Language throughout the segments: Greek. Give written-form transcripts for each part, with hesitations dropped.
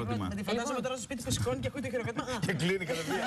χειροκρότημα. Τη φαντάζομαι τώρα στο σπίτι που σηκώνει και ακούει το χειροκρότημα. Και κλείνει κατευθείαν.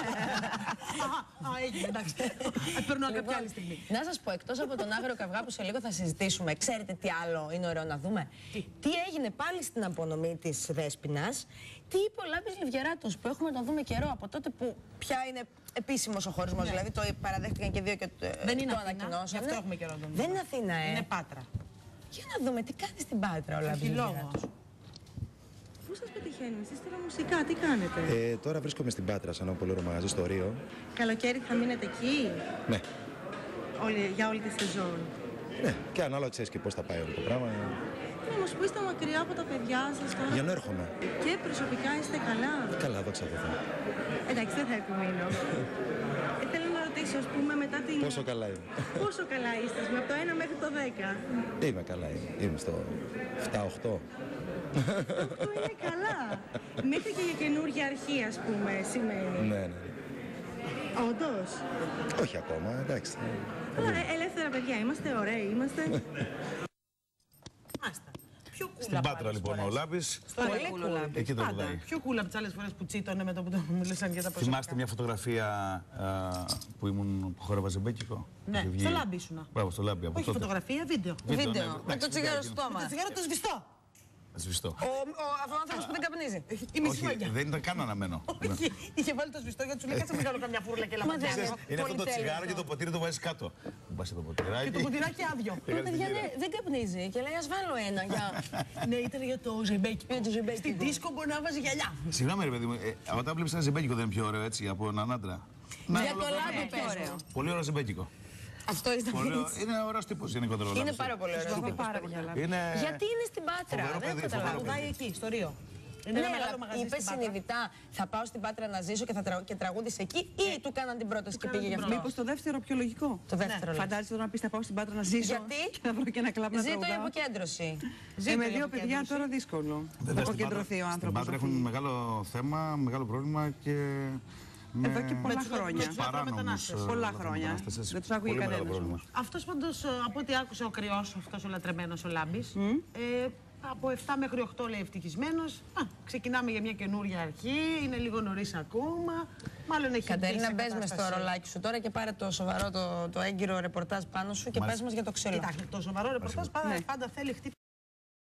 Έγινε, εντάξει. Περνάω κάποια άλλη στιγμή. Να σας πω, εκτός από τον Άγριο Καυγά που σε λίγο θα συζητήσουμε, ξέρετε τι άλλο είναι ωραίο να δούμε? Τι έγινε πάλι στην απονομή της Δέσποινας, τι είπε ο Λάμπης Λιβιεράτος που έχουμε να δούμε καιρό από τότε που πια είναι επίσημος ο χωρισμός, δηλαδή το παραδέχτηκαν και δύο και Δεν είναι το Αθήνα, ανακοινώσανε. γι' αυτό έχουμε καιρό να δούμε. Δεν είναι Αθήνα, Είναι Πάτρα. Για να δούμε τι κάνει στην Πάτρα ο Λάμπης Λιβιεράτος. Πού σας πετυχαίνει, εσείς τώρα μουσικά, τι κάνετε? Τώρα βρίσκομαι στην Πάτρα, σαν ένα πολύ ωραίο μαγαζί στο Ρίο. Καλοκαίρι θα μείνετε εκεί, Ναι. για όλη τη σεζόν? Ναι, και ανάλογα ξέρεις και πώς θα πάει όλο το πράγμα. Ναι, όμως που είστε μακριά από τα παιδιά σας τώρα. Για να έρχομαι. Και προσωπικά είστε καλά? Καλά, δόξα τω Θεώ. Εντάξει, δεν θα επιμείνω. Θέλω να ρωτήσω, ας πούμε, μετά την... Πόσο καλά είμαι. Πόσο καλά είστε, από το 1 μέχρι το 10? Είμαι καλά, είμαι στο 7-8. Αυτό είναι καλά. Μέχρι και για καινούργια αρχή, ας πούμε, σημαίνει. Ναι. Όντως. Όχι ακόμα, εντάξει. Καλά, ελεύθερα παιδιά, είμαστε ωραίοι, είμαστε. Μάλιστα. Πιο κούλα. Στην Πάτρα λοιπόν ο Λάμπης. Πολύ κούλα. Εκεί το πουλάει. Πιο κούλα από τις άλλες φορές που τσίτωνε με το που το μιλήσαν για τα προσωπικά. Θυμάστε μια φωτογραφία που χόρευα ζεμπέκικο? Ναι, στο Λάμπη ήσουνα. Μπράβο, στο Λάμπη. Όχι φωτογραφία, βίντεο. Βίντεο, με το τσιγάρο στο στόμα. Το τσιγάρο το σβηστό. Σβηστό. Ο άνθρωπος που δεν καπνίζει. Η μισή Όχι, μαγιά. δεν ήταν καν αναμένο. Όχι, είχε βάλει το σβηστό γιατί σου λέει κάτσε μεγάλο καμιά φούρλα και λαμβάνει. Είναι αυτό το τσιγάρο και το ποτήρι το βάζεις κάτω. Μπάσε το ποτηράκι. Και το ποτηράκι άδειο. Μα παιδιά δεν καπνίζει και λέει ας βάλω ένα για... Ναι, ήταν για το ζεμπέκικο. Στην δίσκο μπορεί να βάζει γυαλιά. Συγγνώμη ρε παιδί μου, όταν βλέπεις ένα ζεμπέκικο δεν είναι πιο ωραίο έτσι από έναν άντρα? Για το Λάμπη παίζω. Πολύ ωραίο ζεμπέκικο. Αυτό ήταν. Είναι ωραίος τύπος γενικότερα. Είναι πάρα πολύ ωραίο. Γιατί είναι στην Πάτρα, δεν καταλαβαίνω. Πάει εκεί, στο Ρίο. Ναι, αλλά είπε συνειδητά θα πάω στην Πάτρα να ζήσω και τραγούδησε εκεί ή του κάναν την πρόταση και πήγε γι' αυτό? Μήπως το δεύτερο πιο λογικό. Το δεύτερο. Φαντάζεσαι τώρα να πεις θα πάω στην Πάτρα να ζήσω. Γιατί? Και να βρω και ένα κλαμπ να Ζήτω η τραγουδάω. αποκέντρωση. Με δύο παιδιά τώρα δύσκολο. Να αποκεντρωθεί ο άνθρωπος. Στην Πάτρα έχουν μεγάλο θέμα, μεγάλο πρόβλημα και... Εδώ και πολλά χρόνια. Παράνομους. Πολλά χρόνια. Δεν τους άκουγε κανένας. Αυτός πάντως, από ό,τι άκουσε ο κρυός, αυτός ο λατρεμένος ο Λάμπης, από 7 μέχρι 8 λέει ευτυχισμένος. Ξεκινάμε για μια καινούρια αρχή, είναι λίγο νωρίς ακόμα. Μάλλον έχει Κατερίνα, μπες μες στο ρολάκι σου τώρα και πάρε το σοβαρό, το έγκυρο ρεπορτάζ πάνω σου και πες μας για το ξύλο. Κοιτάξτε, το σοβαρό ρεπορτάζ πάντα θέλει χτύπημα.